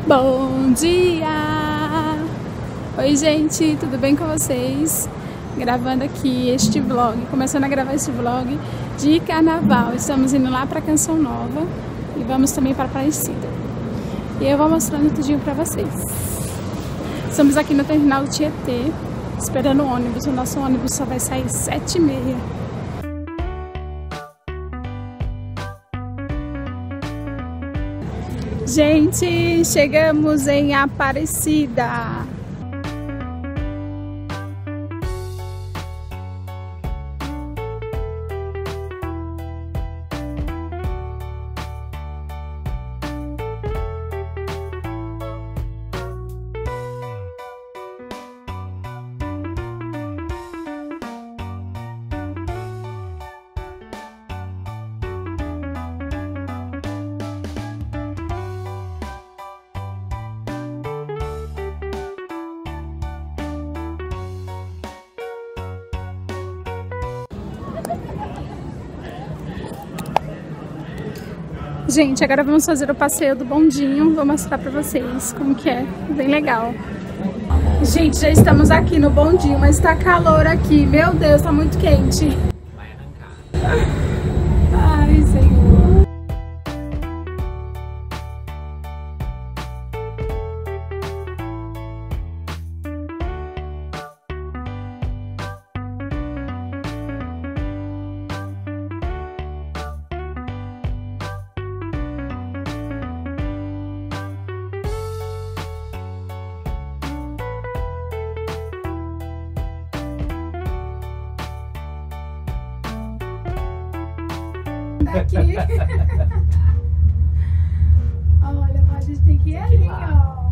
Bom dia! Oi gente, tudo bem com vocês? Gravando aqui este vlog, começando a gravar esse vlog de carnaval. Estamos indo lá para Canção Nova e vamos também para Aparecida. E eu vou mostrando tudinho para vocês. Estamos aqui no terminal do Tietê, esperando o ônibus. O nosso ônibus só vai sair 7h30. Gente, chegamos em Aparecida. Gente, agora vamos fazer o passeio do bondinho. Vou mostrar pra vocês como que é. Bem legal. Gente, já estamos aqui no bondinho, mas tá calor aqui. Meu Deus, tá muito quente. Vai arrancar. Ai, Senhor. Aqui. Olha, a gente tem que ir ali, ó.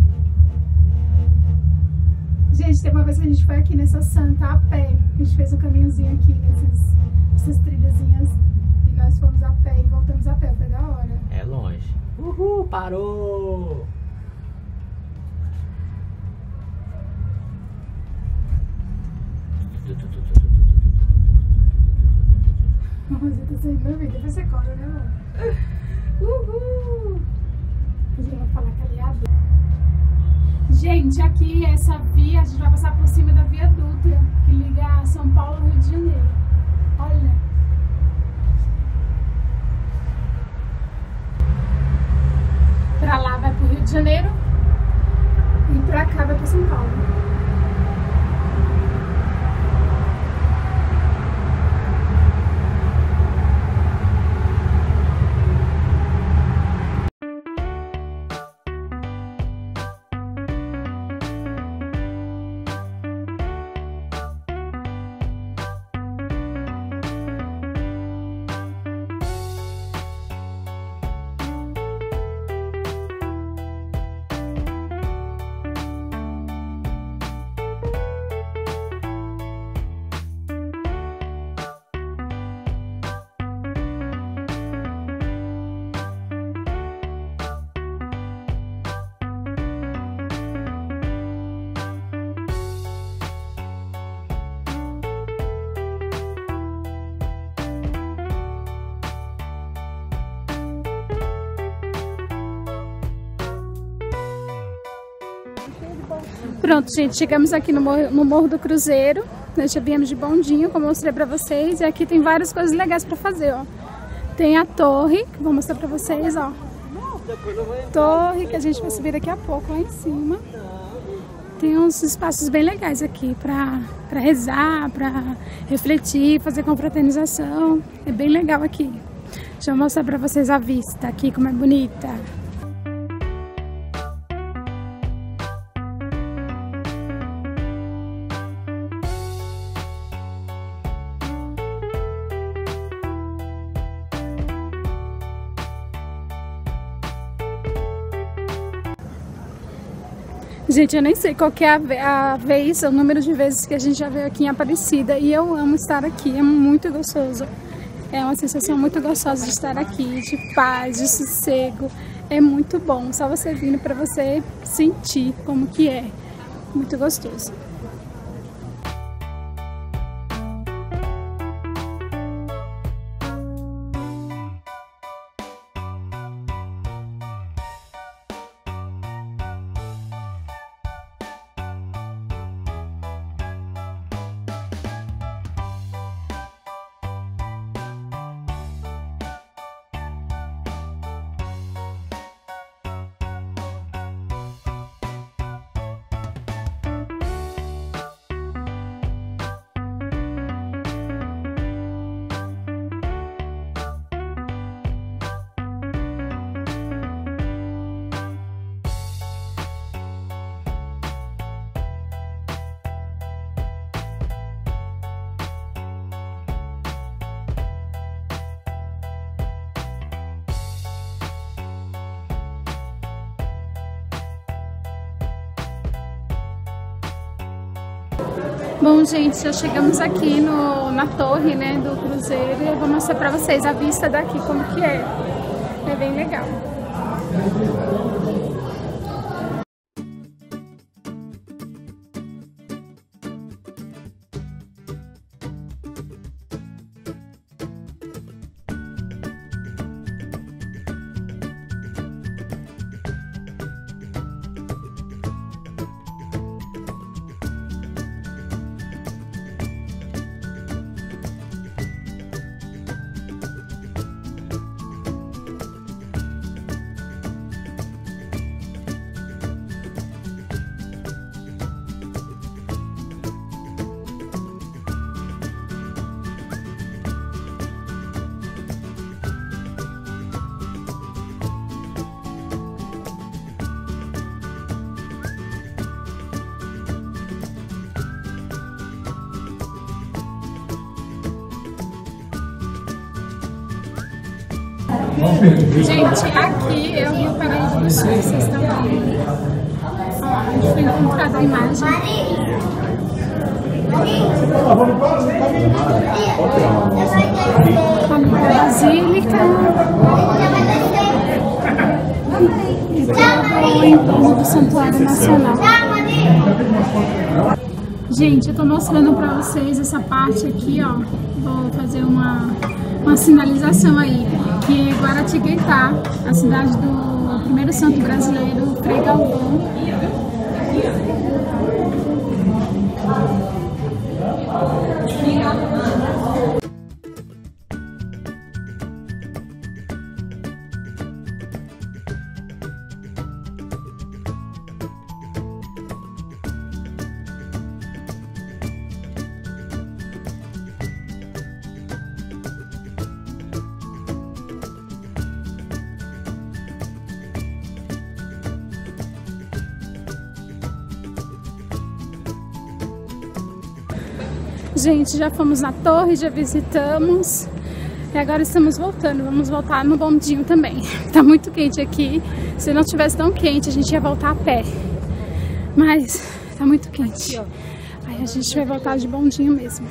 Gente, tem uma vez que a gente foi aqui nessa santa a pé. A gente fez um caminhozinho aqui, nessas trilhazinhas. E nós fomos a pé e voltamos a pé. Foi da hora. É longe. Uhul, parou! Você tá saindo da vida, depois você cobra, né, amor? Uhul! A gente vai falar caleado. Gente, aqui essa via, a gente vai passar por cima da Via Dutra, que liga São Paulo ao Rio de Janeiro. Olha! Pra lá vai pro Rio de Janeiro e pra cá vai pra São Paulo. Pronto, gente, chegamos aqui no Morro do Cruzeiro. Nós já viemos de bondinho, como eu mostrei pra vocês. E aqui tem várias coisas legais pra fazer, ó. Tem a torre, que eu vou mostrar pra vocês, ó. Torre, que a gente vai subir daqui a pouco, lá em cima. Tem uns espaços bem legais aqui pra rezar, pra refletir, fazer confraternização. É bem legal aqui. Deixa eu mostrar pra vocês a vista aqui, como é bonita. Gente, eu nem sei qual que é a vez, o número de vezes que a gente já veio aqui em Aparecida. E eu amo estar aqui, é muito gostoso. É uma sensação muito gostosa de estar aqui, de paz, de sossego. É muito bom, só você vindo para você sentir como que é. Muito gostoso. Bom, gente, já chegamos aqui na torre, né, do cruzeiro e eu vou mostrar pra vocês a vista daqui, como que é. É bem legal. Gente, aqui é o Rio Paraíba do Sul, vocês estão vendo. Ó, onde foi encontrada a imagem. A Basílica. E todo o entorno do Santuário Nacional. Gente, eu tô mostrando pra vocês essa parte aqui, ó. Vou fazer uma sinalização aí, que é Guaratinguetá, a cidade do primeiro santo brasileiro, Frei Galvão. Gente, já fomos na torre, já visitamos e agora estamos voltando. Vamos voltar no bondinho também. Tá muito quente aqui. Se não tivesse tão quente, a gente ia voltar a pé. Mas tá muito quente. Aí a gente vai voltar de bondinho mesmo.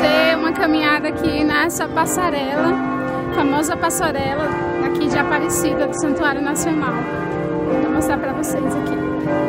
fazer uma caminhada aqui nessa passarela, famosa passarela aqui de Aparecida, do Santuário Nacional. Vou mostrar para vocês aqui.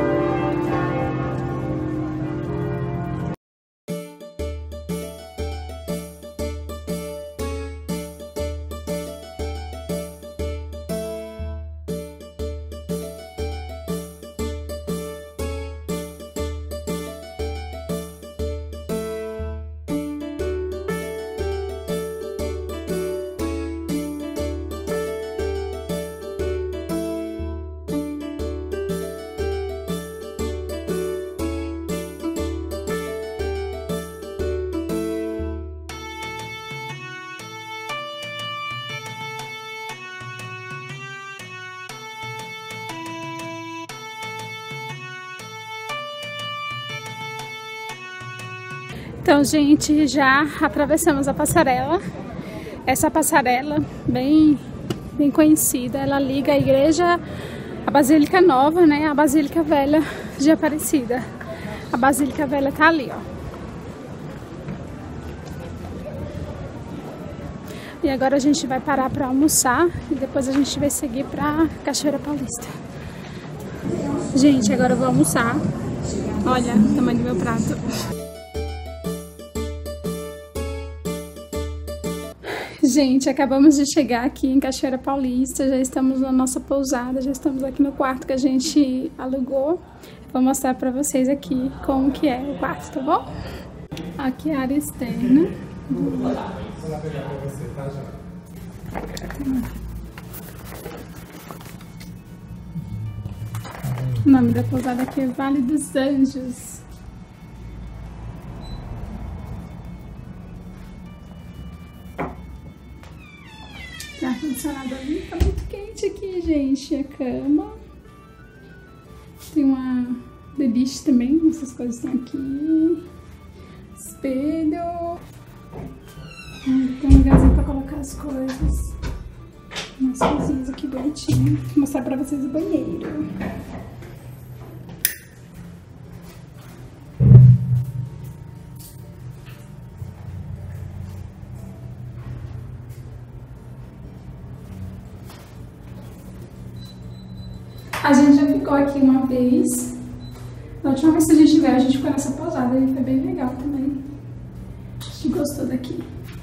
Então, gente, já atravessamos a passarela. Essa passarela, bem conhecida, ela liga a igreja, a Basílica Nova, né, a Basílica Velha de Aparecida. A Basílica Velha tá ali, ó. E agora a gente vai parar para almoçar e depois a gente vai seguir para Cachoeira Paulista. Gente, agora eu vou almoçar. Olha o tamanho do meu prato. Gente, acabamos de chegar aqui em Cachoeira Paulista, já estamos na nossa pousada, já estamos aqui no quarto que a gente alugou. Vou mostrar pra vocês aqui como que é o quarto, tá bom? Aqui é a área externa. O nome da pousada aqui é Vale dos Anjos. Tá ar-condicionado ali, tá muito quente aqui, gente. A cama. Tem uma beliche também, essas coisas estão aqui. Espelho. Tem um lugarzinho pra colocar as coisas. Umas coisinhas aqui bonitinhas. Vou mostrar pra vocês o banheiro. A gente já ficou aqui uma vez. A última vez que a gente veio, a gente ficou nessa pousada e foi bem legal também. A gente gostou daqui.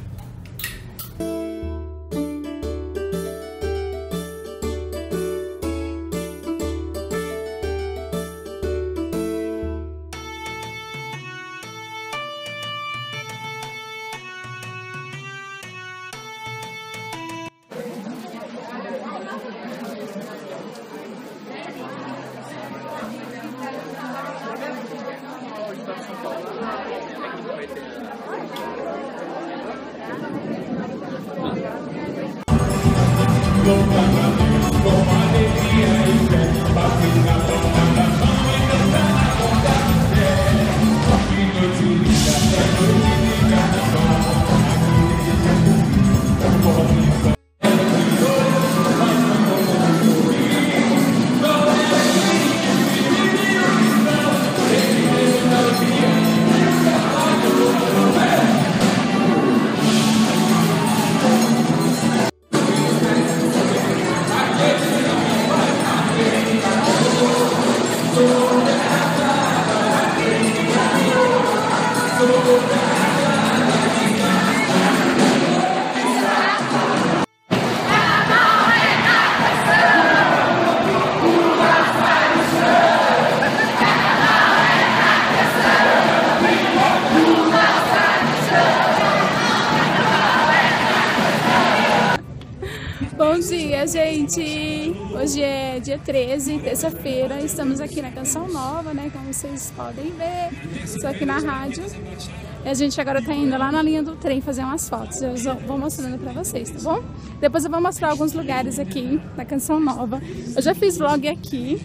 Bom dia, gente! Hoje é dia 13, terça-feira, estamos aqui na Canção Nova, né? Como vocês podem ver, estou aqui na rádio. E a gente agora tá indo lá na linha do trem fazer umas fotos. Eu vou mostrando pra vocês, tá bom? Depois eu vou mostrar alguns lugares aqui na Canção Nova. Eu já fiz vlog aqui,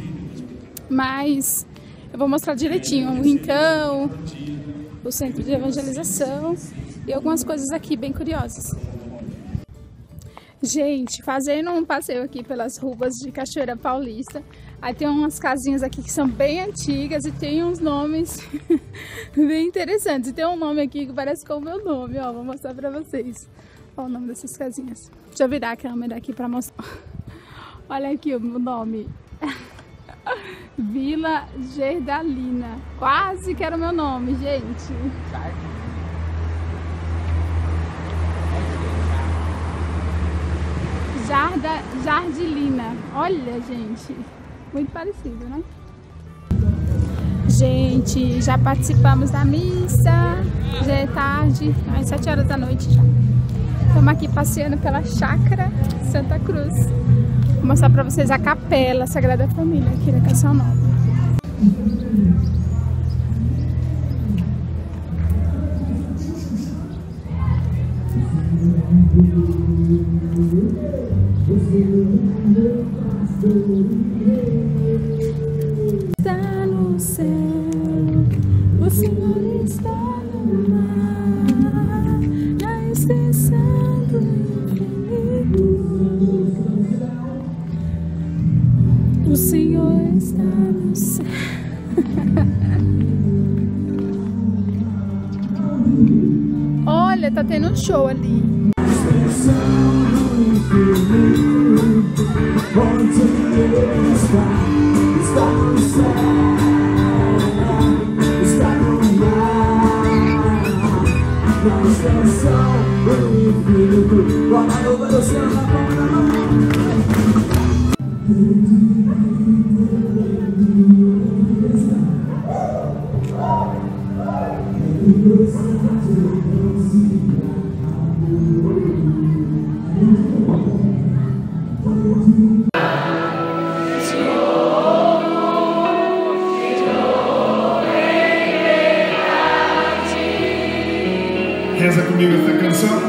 mas eu vou mostrar direitinho o Rincão, o centro de evangelização e algumas coisas aqui bem curiosas. Gente, fazendo um passeio aqui pelas ruas de Cachoeira Paulista, Aí tem umas casinhas aqui que são bem antigas e tem uns nomes bem interessantes. E tem um nome aqui que parece com o meu nome, ó, vou mostrar pra vocês. Olha o nome dessas casinhas. Deixa eu virar a câmera aqui pra mostrar. Olha aqui o meu nome. Vila Gerdalina. Quase que era o meu nome, gente. Jardilina. Olha, gente. Muito parecido, né? Gente, já participamos da missa. Já é tarde, às 7 horas da noite já. Estamos aqui passeando pela Chácara Santa Cruz. Vou mostrar pra vocês a Capela Sagrada Família aqui da Canção Nova. Está no céu, o Senhor está no mar, na extensão do infinito. O Senhor está no céu. Olha, tá tendo um show ali. Está no céu, está no mar, na extensão do infinito. Bora no oceano, na palma da mão. Reza comigo essa canção.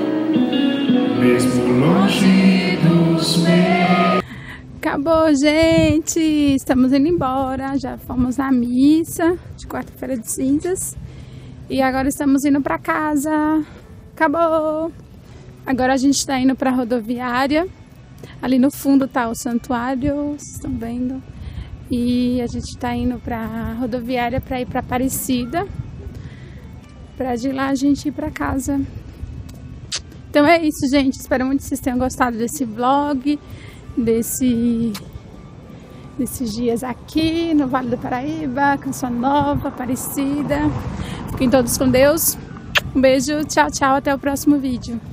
Mesmo longe dos meus. Acabou, gente. Estamos indo embora. Já fomos na missa de quarta-feira de cinzas. E agora estamos indo para casa. Acabou. Agora a gente está indo para a rodoviária. Ali no fundo tá o santuário, vocês estão vendo. E a gente está indo para a rodoviária para ir para Aparecida. Para de lá a gente ir para casa. Então é isso, gente. Espero muito que vocês tenham gostado desse vlog, desses dias aqui no Vale do Paraíba, Canção Nova, Aparecida. Fiquem todos com Deus. Um beijo, tchau, tchau, até o próximo vídeo.